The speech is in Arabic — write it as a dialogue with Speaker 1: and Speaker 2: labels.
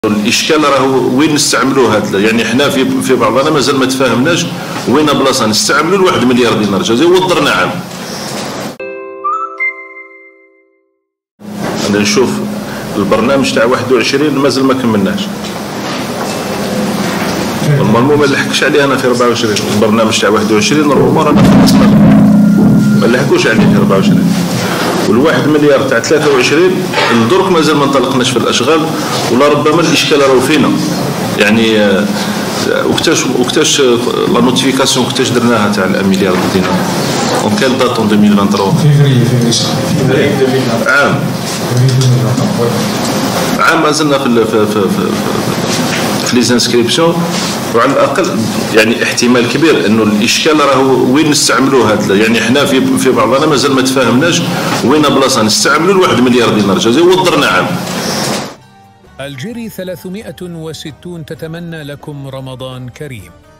Speaker 1: الاشكال راهو وين نستعملوه هذا، يعني حنا في بعضنا مازال ما تفاهمناش وين بلاصه نستعملوا الواحد مليار دينار جزائري وضرنا عام. انا نشوف البرنامج تاع 21 مازال ما كملناش، نورمالمون ما نلحقش عليه انا في 24. البرنامج تاع 21 نورمالمون رانا خلصنا ما نلحقوش عليه في 24. والواحد مليار تاع 23 لدرك مازال ما انطلقناش في الاشغال، ولا ربما الاشكال راهو فينا يعني. وقتاش لا نوتيفيكاسيون وقتاش درناها تاع المليار دينار؟ اون كيل دات اون 2023 فيفري عام مازلنا في لي زانسكريبسيون، وعلى الاقل يعني احتمال كبير انه الاشكال راهو وين نستعملوه هذا، يعني حنا في بعضنا مازال ما تفاهمناش وين بلاصه نستعملوا الواحد مليار دينار جزائري وضرنا عام.
Speaker 2: الجيري 360 تتمنى لكم رمضان كريم.